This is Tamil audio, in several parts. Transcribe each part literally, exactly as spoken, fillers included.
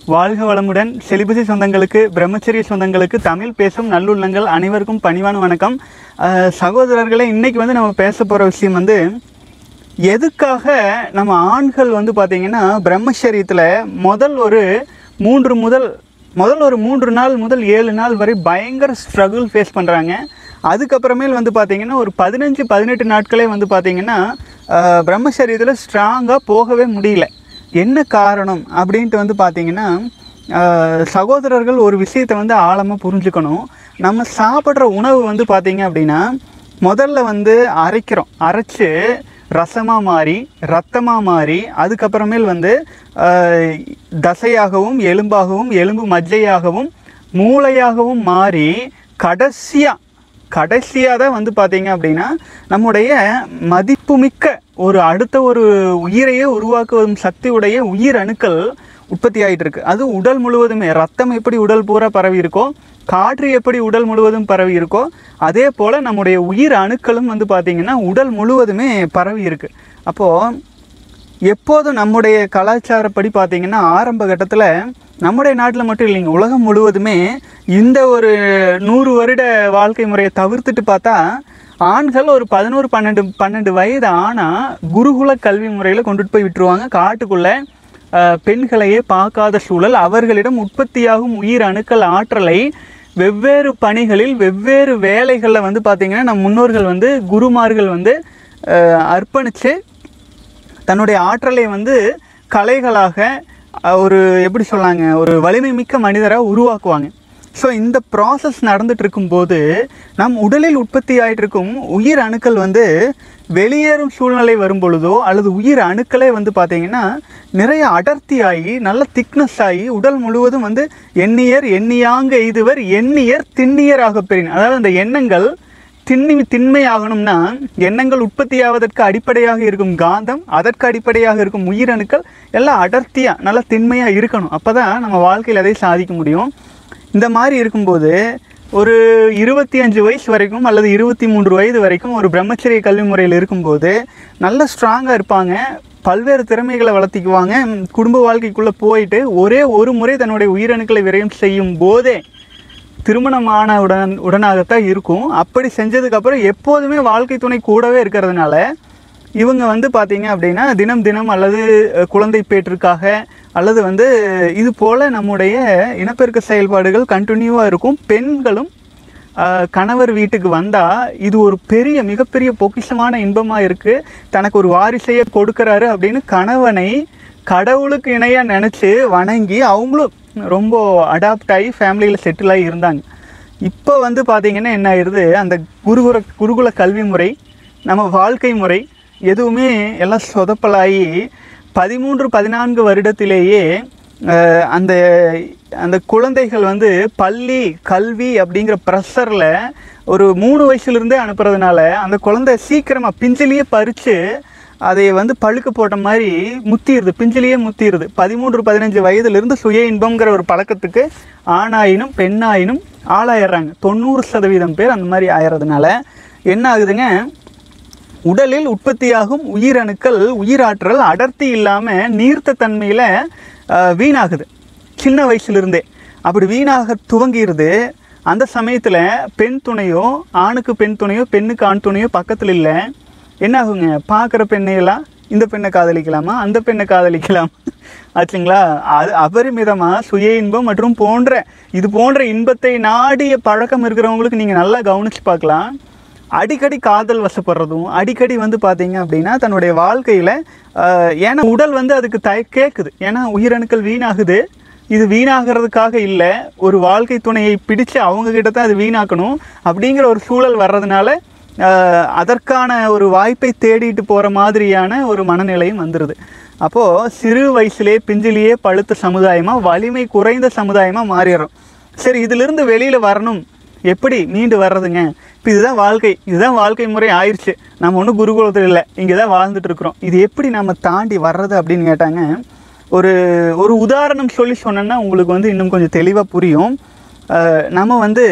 வாழ்க வளமுடன். செலிபசி சொந்தங்களுக்கு, பிரம்மச்சரிய சொந்தங்களுக்கு, தமிழ் பேசும் நல்லுள்ளங்கள் அனைவருக்கும் பணிவான வணக்கம். சகோதரர்களே, இன்றைக்கி வந்து நம்ம பேச போகிற விஷயம் வந்து எதுக்காக நம்ம ஆண்கள் வந்து பார்த்திங்கன்னா பிரம்மச்சரியத்தில் முதல் ஒரு மூன்று முதல் முதல் ஒரு மூன்று நாள் முதல் ஏழு நாள் வரை பயங்கர ஸ்ட்ரகிள் ஃபேஸ் பண்ணுறாங்க. அதுக்கப்புறமேல் வந்து பார்த்திங்கன்னா ஒரு பதினஞ்சு பதினெட்டு நாட்களே வந்து பார்த்திங்கன்னா பிரம்மச்சரியத்தில் ஸ்ட்ராங்காக போகவே முடியல. என்ன காரணம் அப்படின்ட்டு வந்து பார்த்திங்கன்னா, சகோதரர்கள் ஒரு விஷயத்தை வந்து ஆழமாக புரிஞ்சுக்கணும். நம்ம சாப்பிட்ற உணவு வந்து பார்த்திங்க அப்படின்னா முதல்ல வந்து அரைக்கிறோம், அரைச்சி ரசமாக மாறி ரத்தமாக மாறி அதுக்கப்புறமேல் வந்து தசையாகவும் எலும்பாகவும் எலும்பு மஜ்ஜையாகவும் மூளையாகவும் மாறி கடைசியாக கடைசியாக தான் வந்து பார்த்திங்க அப்படின்னா நம்முடைய மதிப்புமிக்க ஒரு அடுத்த ஒரு உயிரையே உருவாக்குவதும் சக்தி உடைய உயிர் அணுக்கள் உற்பத்தி ஆகிட்டு இருக்கு. அது உடல் முழுவதுமே. ரத்தம் எப்படி உடல் பூரா பரவி இருக்கோ, காற்று எப்படி உடல் முழுவதும் பரவி இருக்கோ, அதே போல் நம்முடைய உயிர் அணுக்களும் வந்து பார்த்திங்கன்னா உடல் முழுவதுமே பரவி இருக்கு. அப்போது எப்போதும் நம்முடைய கலாச்சாரப்படி பார்த்திங்கன்னா ஆரம்ப கட்டத்தில் நம்முடைய நாட்டில் மட்டும் இல்லைங்க, உலகம் முழுவதுமே இந்த ஒரு நூறு வருட வாழ்க்கை முறையை தவிர்த்துட்டு பார்த்தா ஆண்கள் ஒரு பதினோரு பன்னெண்டு பன்னெண்டு வயது ஆனால் குருகுல கல்வி முறையில் கொண்டுட்டு போய் விட்டுருவாங்க. காட்டுக்குள்ளே பெண்களையே பார்க்காத சூழல். அவர்களிடம் உற்பத்தியாகும் உயிர் அணுக்கள் ஆற்றலை வெவ்வேறு பணிகளில் வெவ்வேறு வேலைகளில் வந்து பார்த்திங்கன்னா நம் முன்னோர்கள் வந்து குருமார்கள் வந்து அர்ப்பணித்து தன்னுடைய ஆற்றலை வந்து கலைகளாக ஒரு எப்படி சொல்லாங்க ஒரு வலிமை மிக்க மனிதராக உருவாக்குவாங்க. ஸோ இந்த ப்ராசஸ் நடந்துட்டு இருக்கும்போது நம் உடலில் உற்பத்தி ஆகிட்டு இருக்கும் உயிர் அணுக்கள் வந்து வெளியேறும் சூழ்நிலை வரும் பொழுதோ அல்லது உயிர் அணுக்களே வந்து பார்த்திங்கன்னா நிறைய அடர்த்தி ஆகி நல்ல திக்னஸ் ஆகி உடல் முழுவதும் வந்து எண்ணியர் எண்ணியாங்க எய்துவர் எண்ணியர் திண்ணியர் ஆக பெறின். அதாவது அந்த எண்ணங்கள் திண்ணி திண்மையாகணும்னா எண்ணங்கள் உற்பத்தியாவதற்கு அடிப்படையாக இருக்கும் காந்தம், அதற்கு அடிப்படையாக இருக்கும் உயிரணுக்கள் எல்லாம் அடர்த்தியாக நல்லா திண்மையாக இருக்கணும். அப்போ தான் நம்ம வாழ்க்கையில் அதை சாதிக்க முடியும். இந்த மாதிரி இருக்கும்போது ஒரு இருபத்தி அஞ்சு வயசு வரைக்கும் அல்லது இருபத்தி மூன்று வயது வரைக்கும் ஒரு பிரம்மச்சரிய கல்வி முறையில் இருக்கும்போது நல்ல ஸ்ட்ராங்காக இருப்பாங்க, பல்வேறு திறமைகளை வளர்த்திக்குவாங்க. குடும்ப வாழ்க்கைக்குள்ளே போயிட்டு ஒரே ஒரு முறை தன்னுடைய உயிரணுக்களை விரயம் செய்யும் போதே திருமணமான உடன் உடனாகத்தான் இருக்கும். அப்படி செஞ்சதுக்கப்புறம் எப்போதுமே வாழ்க்கை துணை கூடவே இருக்கிறதுனால இவங்க வந்து பார்த்திங்க அப்படின்னா தினம் தினம் அல்லது குழந்தை பேற்றுக்காக அல்லது வந்து இது போல் நம்முடைய இனப்பெருக்க செயல்பாடுகள் கண்டினியூவாக இருக்கும். பெண்களும் கணவர் வீட்டுக்கு வந்தால் இது ஒரு பெரிய மிகப்பெரிய பொக்கிஷமான இன்பமாக இருக்குது. தனக்கு ஒரு வாரிசையை கொடுக்குறாரு அப்படின்னு கணவனை கடவுளுக்கு இணையாக நினச்சி வணங்கி அவங்களும் ரொம்ப அடாப்ட் ஆகி ஃபேமிலியில் செட்டில் ஆகி இருந்தாங்க. இப்போ வந்து பார்த்திங்கன்னா என்ன ஆயிடுது, அந்த குருகுல குருகுல கல்வி முறை நம்ம வாழ்க்கை முறை எதுவுமே எல்லாம் சொதப்பலாகி பதிமூன்று பதினான்கு வருடத்திலேயே அந்த அந்த குழந்தைகள் வந்து பள்ளி கல்வி அப்படிங்கிற ப்ரெஷரில் ஒரு மூணு வயசுலேருந்தே அனுப்புறதுனால அந்த குழந்தை சீக்கிரமாக பிஞ்சிலேயே பறித்து அதை வந்து பழுக்க போட்ட மாதிரி முத்திடுது, பிஞ்சிலேயே முத்திடுது. பதிமூன்று பதினஞ்சு வயதுலேருந்து சுய இன்பங்கிற ஒரு பழக்கத்துக்கு ஆணாயினும் பெண்ணாயினும் ஆளாயிடுறாங்க. தொண்ணூறு சதவீதம் பேர் அந்த மாதிரி ஆயிடுறதுனால என்ன ஆகுதுங்க, உடலில் உற்பத்தியாகும் உயிரணுக்கள் உயிராற்றல் அடர்த்தி இல்லாமல் நீர்த்த தன்மையில் வீணாகுது சின்ன வயசுலேருந்தே. அப்படி வீணாக துவங்கிடுது. அந்த சமயத்தில் பெண் துணையோ ஆணுக்கு பெண் துணையோ பெண்ணுக்கு ஆண் துணையோ பக்கத்தில் இல்லை. என்ன ஆகுங்க, பார்க்குற பெண்ணையெல்லாம் இந்த பெண்ணை காதலிக்கலாமா அந்த பெண்ணை காதலிக்கலாம் ஆச்சுங்களா. அது அபரிமிதமாக சுய இன்பம் மற்றும் போன்ற இது போன்ற இன்பத்தை நாடிய பழக்கம் இருக்கிறவங்களுக்கு நீங்கள் நல்லா கவனித்து பார்க்கலாம். அடிக்கடி காதல் வசப்படுறதும் அடிக்கடி வந்து பார்த்திங்க அப்படின்னா தன்னுடைய வாழ்க்கையில் ஏன்னா உடல் வந்து அதுக்கு த கேட்குது. ஏன்னா உயிரணுக்கள் வீணாகுது. இது வீணாகிறதுக்காக இல்லை, ஒரு வாழ்க்கை துணையை பிடிச்சு அவங்கக்கிட்ட தான் அது வீணாக்கணும் அப்படிங்கிற ஒரு சூழல் வர்றதுனால அதற்கான ஒரு வாய்ப்பை தேடிட்டு போகிற மாதிரியான ஒரு மனநிலையும் வந்துடுது. அப்போது சிறு வயசுலேயே பிஞ்சிலேயே பழுத்த சமுதாயமாக வலிமை குறைந்த சமுதாயமாக மாறிடுறோம். சரி, இதிலிருந்து வெளியில் வரணும், எப்படி மீண்டு வர்றதுங்க? இப்போ இதுதான் வாழ்க்கை, இதுதான் வாழ்க்கை முறை ஆயிடுச்சு. நம்ம ஒன்றும் குருகுலத்தில் இல்லை, இங்கே தான் வாழ்ந்துட்டுருக்குறோம். இது எப்படி நம்ம தாண்டி வர்றது அப்படின்னு கேட்டாங்க. ஒரு ஒரு உதாரணம் சொல்லி சொன்னேன்னா உங்களுக்கு வந்து இன்னும் கொஞ்சம் தெளிவாக புரியும். நம்ம வந்து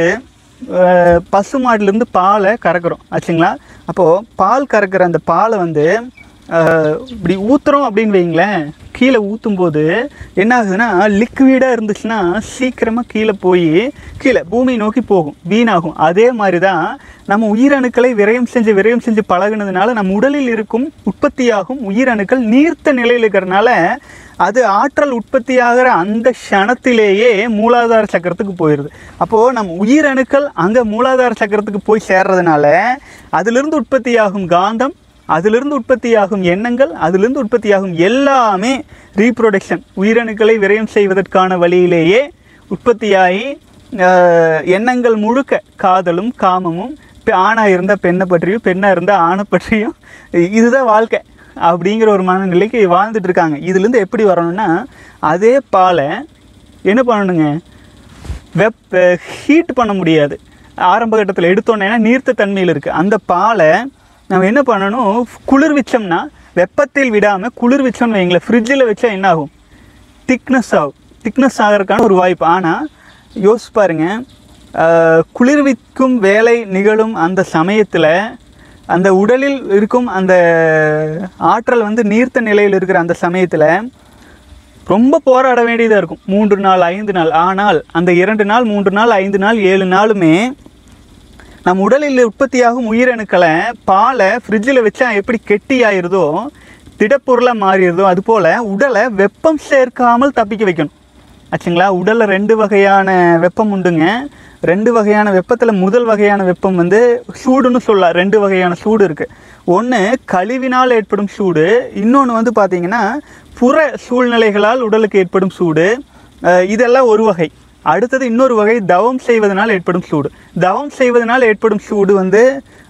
பசு மாட்டிலேருந்து பாலை கறக்கிறோம் ஆச்சுங்களா. அப்போது பால் கறக்கிற அந்த பாலை வந்து இப்படி ஊற்றுறோம் அப்படின்னு வைங்களேன், கீழே ஊற்றும் போது என்ன ஆகுதுன்னா லிக்விடாக இருந்துச்சுன்னா சீக்கிரமாக கீழே போய் கீழே பூமி நோக்கி போகும், வீணாகும். அதே மாதிரி தான் நம்ம உயிரணுக்களை விரயம் செஞ்சு விரயம் செஞ்சு பழகுனதுனால நம்ம உடலில் இருக்கும் உற்பத்தியாகும் உயிரணுக்கள் நீர்த்த நிலையில் இருக்கிறதுனால அது ஆற்றல் உற்பத்தியாகிற அந்த க்ஷணத்திலேயே மூலாதார சக்கரத்துக்கு போயிடுது. அப்போது நம்ம உயிரணுக்கள் அங்கே மூலாதார சக்கரத்துக்கு போய் சேர்றதுனால அதிலிருந்து உற்பத்தியாகும் காந்தம், அதிலிருந்து உற்பத்தியாகும் எண்ணங்கள், அதிலிருந்து உற்பத்தியாகும் எல்லாமே ரீப்ரொடக்ஷன் உயிரணுக்களை விரயம் செய்வதற்கான வழியிலேயே உற்பத்தியாகி எண்ணங்கள் முழுக்க காதலும் காமமும், ஆணாக இருந்தால் பெண்ணை பற்றியும் பெண்ணாக இருந்தால் ஆணை பற்றியும், இதுதான் வாழ்க்கை அப்படிங்கிற ஒரு மனநிலைக்கு வாழ்ந்துட்டு இருக்காங்க. இதுலேருந்து எப்படி வரணும்னா அதே பாலை என்ன பண்ணணுங்க, வெப்ப ஹீட் பண்ண முடியாது ஆரம்ப கட்டத்தில் எடுத்தோன்னே, நீர்த்த தன்மையில் இருக்குது. அந்த பாலை நம்ம என்ன பண்ணணும், குளிர்விச்சோம்னா வெப்பத்தில் விடாமல் குளிர்விச்சோம்னு வைங்களேன், ஃப்ரிட்ஜில் வச்சா என்ன ஆகும், திக்னஸ் ஆகும். திக்னஸ் ஆகிறதுக்கான ஒரு வாய்ப்பு. ஆனால் யோசிச்சு பாருங்க, குளிர்விக்கும் வேலை நிகழும் அந்த சமயத்தில் அந்த உடலில் இருக்கும் அந்த ஆற்றல் வந்து நீர்த்த நிலையில் இருக்கிற அந்த சமயத்தில் ரொம்ப போராட வேண்டியதாக இருக்கும், மூன்று நாள் ஐந்து நாள். ஆனால் அந்த இரண்டு நாள் மூன்று நாள் ஐந்து நாள் ஏழு நாளுமே நம் உடலில் உற்பத்தியாகும் உயிரணுக்களை பாலை ஃப்ரிட்ஜில் வச்சா எப்படி கெட்டி ஆயிடுதோ, திடப்பொருளாக மாறிடுதோ, அதுபோல் உடலை வெப்பம் சேர்க்காமல் தப்பிக்க வைக்கணும் ஆச்சுங்களா. உடலில் ரெண்டு வகையான வெப்பம் உண்டுங்க. ரெண்டு வகையான வெப்பத்தில் முதல் வகையான வெப்பம் வந்து சூடுன்னு சொல்லலாம். ரெண்டு வகையான சூடு இருக்குது. ஒன்று கழிவினால் ஏற்படும் சூடு, இன்னொன்று வந்து பார்த்திங்கன்னா புற சூழ்நிலைகளால் உடலுக்கு ஏற்படும் சூடு. இதெல்லாம் ஒரு வகை. அடுத்தது இன்னொரு வகை தவம் செய்வதனால் ஏற்படும் சூடு. தவம் செய்வதனால் ஏற்படும் சூடு வந்து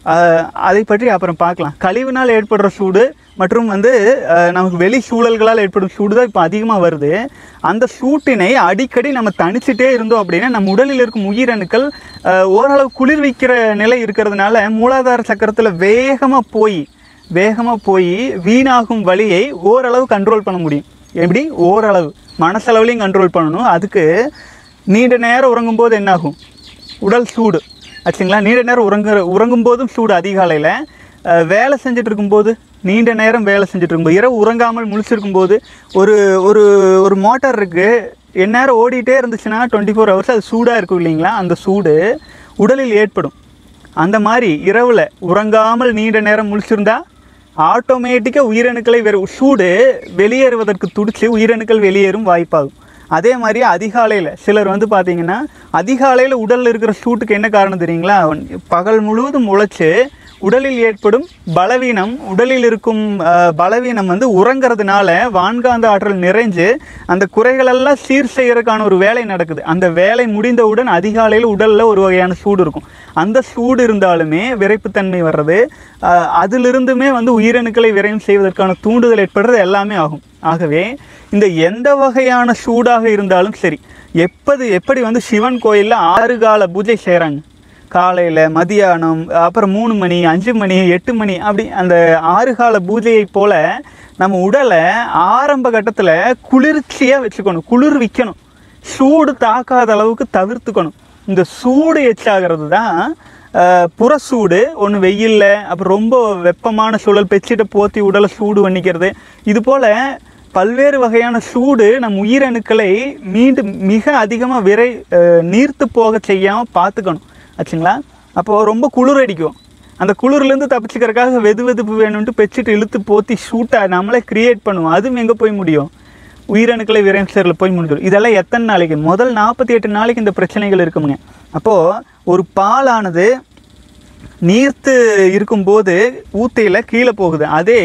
அதை பற்றி அப்புறம் பார்க்கலாம். கழிவினால் ஏற்படுற சூடு மற்றும் வந்து நமக்கு வெளி சூழல்களால் ஏற்படும் சூடு தான் இப்போ அதிகமாக வருது. அந்த சூட்டினை அடிக்கடி நம்ம தணிச்சிட்டே இருந்தோம் அப்படின்னா நம்ம உடலில் இருக்கும் உயிரணுக்கள் ஓரளவு குளிர்விக்கிற நிலை இருக்கிறதுனால மூலாதார சக்கரத்தில் வேகமாக போய் வேகமாக போய் வீணாகும் வழியை ஓரளவு கண்ட்ரோல் பண்ண முடியும். எப்படி? ஓரளவு மனசளவுலையும் கண்ட்ரோல் பண்ணணும். அதுக்கு நீண்ட நேரம் உறங்கும்போது என்னாகும், உடல் சூடு ஆச்சுங்களா. நீண்ட நேரம் உறங்குற உறங்கும் போதும் சூடு. அதிகாலையில் வேலை செஞ்சுட்டு இருக்கும்போது, நீண்ட நேரம் வேலை செஞ்சுட்டு இருக்கும்போது, இரவு உறங்காமல் முழிச்சிருக்கும்போது, ஒரு ஒரு ஒரு மோட்டார் இருக்குது, எந்நேரம் ஓடிட்டே இருந்துச்சுன்னா டுவெண்ட்டி ஃபோர் ஹவர்ஸ் அது சூடாக இருக்கும் இல்லைங்களா. அந்த சூடு உடலில் ஏற்படும். அந்த மாதிரி இரவில் உறங்காமல் நீண்ட நேரம் முழிச்சிருந்தா ஆட்டோமேட்டிக்காக உயிரணுக்களை வேறு சூடு வெளியேறுவதற்கு துடிச்சு உயிரணுக்கள் வெளியேறும் வாய்ப்பாகும். அதே மாதிரி அதிகாலையில் சிலர் வந்து பார்த்திங்கன்னா அதிகாலையில் உடலில் இருக்கிற சூட்டுக்கு என்ன காரணம் தெரியுங்களா, பகல் முழுவதும் உழைச்சி உடலில் ஏற்படும் பலவீனம், உடலில் இருக்கும் பலவீனம் வந்து உறங்கிறதுனால வான்காந்த ஆற்றல் நிறைஞ்சு அந்த குறைகளெல்லாம் சீர் செய்யறதுக்கான ஒரு வேலை நடக்குது. அந்த வேலை முடிந்தவுடன் அதிகாலையில் உடலில் ஒரு வகையான சூடு இருக்கும். அந்த சூடு இருந்தாலுமே விரைப்புத்தன்மை வர்றது, அதிலிருந்துமே வந்து உயிரணுக்களை விரயம் செய்வதற்கான தூண்டுதல் ஏற்படுறது எல்லாமே ஆகும். ஆகவே இந்த எந்த வகையான சூடாக இருந்தாலும் சரி, எப்பது எப்படி வந்து சிவன் கோயிலில் ஆறு கால பூஜை செய்கிறாங்க, காலையில் மதியானம் அப்புறம் மூணு மணி அஞ்சு மணி எட்டு மணி அப்படி அந்த ஆறு கால பூஜையை போல் நம்ம உடலை ஆரம்ப கட்டத்தில் குளிர்ச்சியாக வச்சுக்கணும், குளிர் விற்கணும், சூடு தாக்காத அளவுக்கு தவிர்த்துக்கணும். இந்த சூடு எச்சாகிறது தான் புறசூடு. ஒன்று வெயிலில் அப்புறம் ரொம்ப வெப்பமான சூழல் பெச்சிட்ட போற்றி உடலை சூடு பண்ணிக்கிறது. இது போல் பல்வேறு வகையான சூடு நம் உயிரணுக்களை மீண்டும் மிக அதிகமாக விரை நீர்த்து போக செய்யாமல் பார்த்துக்கணும் ஆச்சுங்களா. அப்போது ரொம்ப குளிர் அடிக்கும், அந்த குளிர்லேருந்து தப்பிச்சுக்கிறதுக்காக வெது வெதுப்பு வேணும்ட்டு பெச்சிட்டு இழுத்து போற்றி சூட்டாக நம்மளே க்ரியேட் பண்ணுவோம். அதுவும் எங்கே போய் முடியும், உயிரணுக்களை விரயம் செய்யறதுல போய் முடிஞ்சிடும். இதெல்லாம் எத்தனை நாளைக்கு, முதல் நாற்பத்தி எட்டு நாளைக்கு இந்த பிரச்சனைகள் இருக்குங்க. அப்போது ஒரு பாலானது நீர்த்து இருக்கும்போது ஊத்தையில் கீழே போகுது. அதே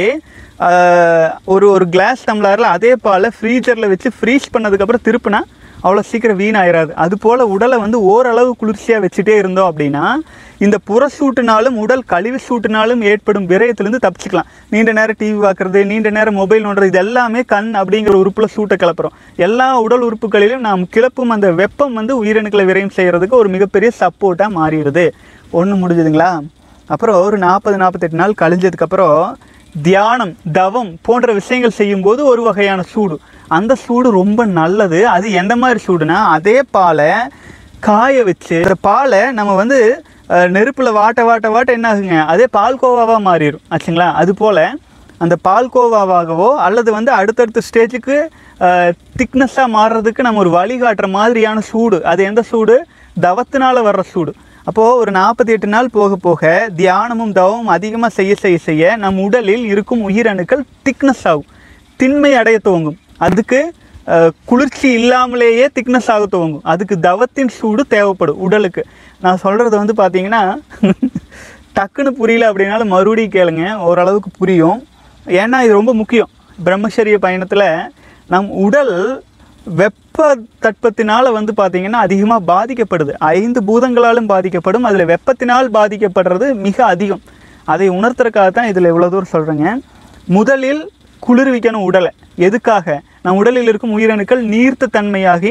ஒரு ஒரு கிளாஸ் டம்ளரில் அதே பாலை ஃப்ரீஜரில் வச்சு ஃப்ரீஸ் பண்ணதுக்கப்புறம் திருப்பினா அவ்வளோ சீக்கிரம் வீணாயிராது. அதுபோல் உடலை வந்து ஓரளவு குளிர்ச்சியாக வச்சுட்டே இருந்தோம் அப்படின்னா இந்த புற சூட்டுனாலும் உடல் கழிவு சூட்டுனாலும் ஏற்படும் விரயத்திலேருந்து தப்பிச்சுக்கலாம். நீண்ட நேரம் டிவி பார்க்குறது, நீண்ட நேரம் மொபைல் நோண்டுறது, இது எல்லாமே கண் அப்படிங்கிற உறுப்பில் சூட்டை கிளப்புறோம். எல்லா உடல் உறுப்புகளிலும் நாம் கிளப்பும் அந்த வெப்பம் வந்து உயிரணுக்களை விரயம் செய்கிறதுக்கு ஒரு மிகப்பெரிய சப்போர்ட்டாக மாறிடுது. ஒன்று முடிஞ்சுதுங்களா. அப்புறம் ஒரு நாற்பது நாற்பத்தெட்டு நாள் கழிஞ்சதுக்கப்புறம் தியானம், தவம் போன்ற விஷயங்கள் செய்யும்போது ஒரு வகையான சூடு, அந்த சூடு ரொம்ப நல்லது. அது எந்த மாதிரி சூடுனா, அதே பாலை காய வச்சு அந்த பாலை நம்ம வந்து நெருப்பில் வாட்ட வாட்ட வாட்ட என்ன ஆகுங்க, அதே பால்கோவாவாக மாறிடும் ஆச்சுங்களா. அதுபோல் அந்த பால்கோவாவாகவோ அல்லது வந்து அடுத்தடுத்த ஸ்டேஜுக்கு திக்னஸ்ஸாக மாறுறதுக்கு நம்ம ஒரு வழிகாட்டுற மாதிரியான சூடு. அது எந்த சூடு? தவத்தினால் வர்ற சூடு. அப்போது ஒரு நாற்பத்தி எட்டு நாள் போக போக தியானமும் தவமும் அதிகமாக செய்ய செய்ய செய்ய நம் உடலில் இருக்கும் உயிரணுக்கள் திக்னஸ் ஆகும், திண்மை அடைய துவங்கும். அதுக்கு குளிர்ச்சி இல்லாமலேயே திக்னஸ் ஆக துவங்கும். அதுக்கு தவத்தின் சூடு தேவைப்படும் உடலுக்கு. நான் சொல்கிறது வந்து பார்த்திங்கன்னா டக்குன்னு புரியல அப்படின்னாலும் மறுபடியும் கேளுங்க, ஓரளவுக்கு புரியும். ஏன்னா இது ரொம்ப முக்கியம். பிரம்மச்சரிய பயணத்தில் நம் உடல் வெப்ப தட்பத்தினால் வந்து பார்த்திங்கன்னா அதிகமாக பாதிக்கப்படுது. ஐந்து பூதங்களாலும் பாதிக்கப்படும். அதில் வெப்பத்தினால் பாதிக்கப்படுறது மிக அதிகம். அதை உணர்த்துறதுக்காக தான் இதில் இவ்வளோ தூரம் சொல்கிறேங்க. முதலில் குளிர்விக்கணும் உடலை. எதுக்காக? நம் உடலில் இருக்கும் உயிரணுக்கள் நீர்த்த தன்மையாகி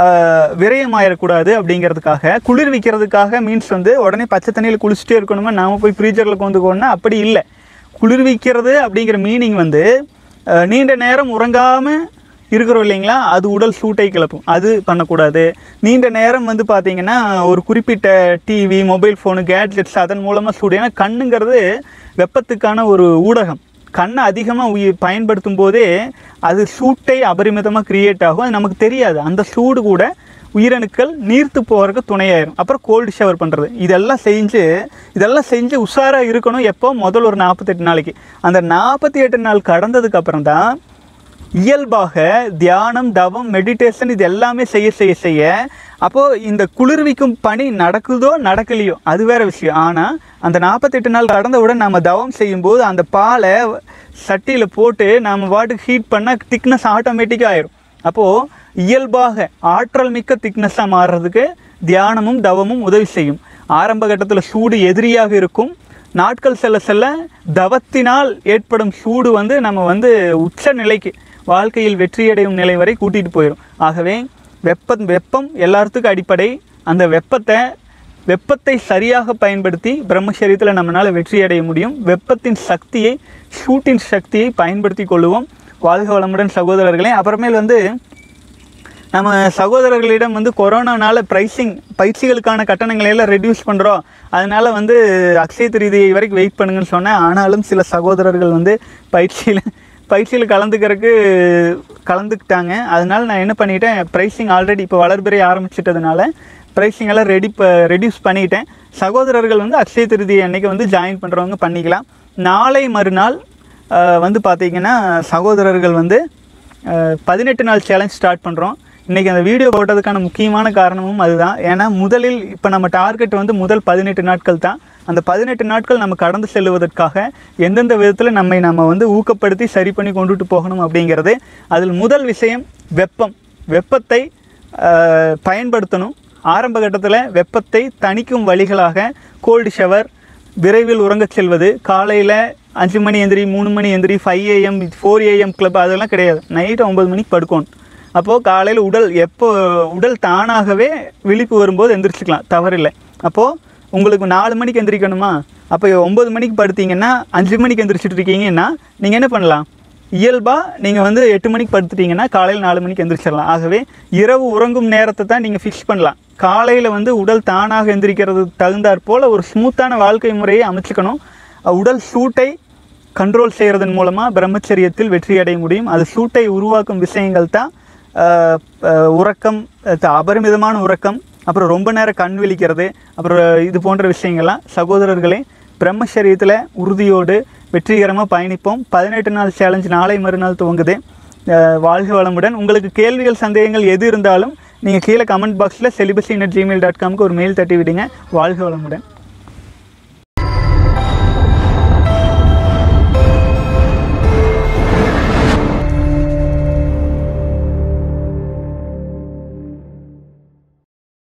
விரயமாயிடக்கூடாது அப்படிங்கிறதுக்காக. குளிர்விக்கிறதுக்காக மீன்ஸ் வந்து உடனே பச்சை தண்ணியில் குளிச்சுட்டே இருக்கணுமா, நாம் போய் ஃப்ரீஜரில் கொண்டுக்கோன்னா அப்படி இல்லை. குளிர்விக்கிறது அப்படிங்கிற மீனிங் வந்து நீண்ட நேரம் உறங்காமல் இருக்கிறோம் இல்லைங்களா, அது உடல் சூட்டை கிளப்பும். அது பண்ணக்கூடாது. நீண்ட நேரம் வந்து பார்த்திங்கன்னா ஒரு குறிப்பிட்ட டிவி, மொபைல் ஃபோனு, கேட்ஜெட்ஸ் அதன் மூலமாக சூடு. ஏன்னா கண்ணுங்கிறது வெப்பத்துக்கான ஒரு ஊடகம். கண்ணை அதிகமாக உயிர் பயன்படுத்தும் போதே அது சூட்டை அபரிமிதமாக க்ரியேட் ஆகும். அது நமக்கு தெரியாது. அந்த சூடு கூட உயிரணுக்கள் நீர்த்து போகிறதுக்கு துணையாயிரும். அப்புறம் கோல்டு ஷவர் பண்ணுறது, இதெல்லாம் செஞ்சு இதெல்லாம் செஞ்சு உஷாராக இருக்கணும். எப்போ? முதல் ஒரு நாற்பத்தெட்டு நாளைக்கு. அந்த நாற்பத்தி எட்டு நாள் கடந்ததுக்கப்புறம் தான் இயல்பாக தியானம், தவம், மெடிடேஷன் இது எல்லாமே செய்ய செய்ய செய்ய அப்போது இந்த குளிர்விக்கும் பணி நடக்குதோ நடக்கலையோ அது வேறு விஷயம். ஆனால் அந்த நாற்பத்தெட்டு நாள் கடந்தவுடன் நம்ம தவம் செய்யும்போது அந்த பாலை சட்டியில் போட்டு நாம் வாட்டுக்கு ஹீட் பண்ணால் திக்னஸ் ஆட்டோமேட்டிக்காக ஆயிரும். அப்போது இயல்பாக ஆற்றல் மிக்க திக்னஸாக மாறுறதுக்கு தியானமும் தவமும் உதவி செய்யும். ஆரம்ப கட்டத்தில் சூடு எதிரியாக இருக்கும். நாட்கள் செல்ல செல்ல தவத்தினால் ஏற்படும் சூடு வந்து நம்ம வந்து உச்ச நிலைக்கு, வாழ்க்கையில் வெற்றியடையும் நிலை வரை கூட்டிகிட்டு போயிடும். ஆகவே வெப்பம் வெப்பம் எல்லாத்துக்கும் அடிப்படை. அந்த வெப்பத்தை வெப்பத்தை சரியாக பயன்படுத்தி பிரம்மச்சரியத்தில் நம்மளால் வெற்றி அடைய முடியும். வெப்பத்தின் சக்தியை, சூட்டின் சக்தியை பயன்படுத்தி கொள்ளுவோம். வாழ்க வளமுடன் சகோதரர்களே. அப்புறமேல் வந்து நம்ம சகோதரர்களிடம் வந்து கொரோனானால ப்ரைஸிங் பயிற்சிகளுக்கான கட்டணங்களை எல்லாம் ரெடியூஸ் பண்ணுறோம், அதனால் வந்து அக்ஷய திருதியை வரைக்கும் வெயிட் பண்ணுங்கன்னு சொன்னேன். ஆனாலும் சில சகோதரர்கள் வந்து பயிற்சியில் பயிற்சியில் கலந்துக்கிறதுக்கு கலந்துக்கிட்டாங்க. அதனால் நான் என்ன பண்ணிட்டேன், ப்ரைஸிங் ஆல்ரெடி இப்போ வளர்பிறை ஆரம்பிச்சிட்டதுனால ப்ரைஸிங் எல்லாம் ரெடி ப ரெடியூஸ் பண்ணிட்டேன். சகோதரர்கள் வந்து அக்ஷய திருதியை அன்றைக்கி வந்து ஜாயின் பண்ணுறவங்க பண்ணிக்கலாம். நாளை மறுநாள் வந்து பார்த்திங்கன்னா சகோதரர்கள் வந்து பதினெட்டு நாள் சேலஞ்ச் ஸ்டார்ட் பண்ணுறோம். இன்றைக்கி அந்த வீடியோ போட்டதுக்கான முக்கியமான காரணமும் அதுதான். ஏன்னா முதலில் இப்போ நம்ம டார்கெட் வந்து முதல் பதினெட்டு நாட்கள் தான். அந்த பதினெட்டு நாட்கள் நம்ம கடந்து செல்வதற்காக எந்தெந்த விதத்தில் நம்மை நம்ம வந்து ஊக்கப்படுத்தி சரி பண்ணி கொண்டுட்டு போகணும் அப்படிங்கிறது. அதில் முதல் விஷயம் வெப்பம். வெப்பத்தை பயன்படுத்தணும். ஆரம்ப கட்டத்தில் வெப்பத்தை தணிக்கும் வழிகளாக கோல்டு ஷவர், விரைவில் உறங்கச் செல்வது, காலையில் அஞ்சு மணி எந்திரி, மூணு மணி எந்திரி, five AM four AM club அதெல்லாம் கிடையாது. நைட்டு ஒம்பது மணிக்கு படுக்கணும். அப்போது காலையில் உடல் எப்போ உடல் தானாகவே விழிப்பு வரும்போது எந்திரிச்சிக்கலாம், தவறில்லை. அப்போது உங்களுக்கு நாலு மணிக்கு எந்திரிக்கணுமா, அப்போ ஒம்பது மணிக்கு படுத்தீங்கன்னா அஞ்சு மணிக்கு எந்திரிச்சிட்டு இருக்கீங்கன்னா நீங்கள் என்ன பண்ணலாம், இயல்பாக நீங்கள் வந்து எட்டு மணிக்கு படுத்துட்டிங்கன்னா காலையில் நாலு மணிக்கு எந்திரிச்சிடலாம். ஆகவே இரவு உறங்கும் நேரத்தை தான் நீங்கள் ஃபிக்ஸ் பண்ணலாம். காலையில் வந்து உடல் தானாக எந்திரிக்கிறது தகுந்தாற் போல் ஒரு ஸ்மூத்தான வாழ்க்கை முறையை அமைச்சுக்கணும். உடல் சூட்டை கண்ட்ரோல் செய்கிறதன் மூலமாக பிரம்மச்சரியத்தில் வெற்றி அடைய முடியும். அது சூட்டை உருவாக்கும் விஷயங்கள் தான் உறக்கம், அபரிமிதமான உறக்கம், அப்புறம் ரொம்ப நேரம் கண் விழிக்கிறது, அப்புறம் இது போன்ற விஷயங்கள்லாம். சகோதரர்களே, பிரம்மச்சரியத்தில் உறுதியோடு வெற்றிகரமாக பயணிப்போம். பதினெட்டு நாள் சேலஞ்ச் நாளை மறுநாள் துவங்குது. வாழ்க வளமுடன். உங்களுக்கு கேள்விகள், சந்தேகங்கள் எது இருந்தாலும் நீங்கள் கீழே கமெண்ட் பாக்ஸில் செலிபஸி அட் ஜிமெயில் டாட் காம்க்கு ஒரு மெயில் தட்டி விடுங்க. வாழ்க வளமுடன்.